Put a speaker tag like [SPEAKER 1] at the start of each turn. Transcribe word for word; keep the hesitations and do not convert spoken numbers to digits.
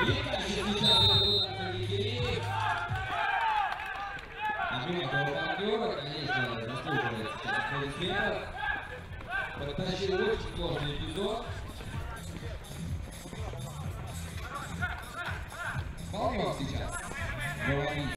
[SPEAKER 1] также сейчас попытался Лидерик. Нажимает его партнера, конечно, заслуживает сейчас аплодисментов. Подтащил очень сложный эпизод.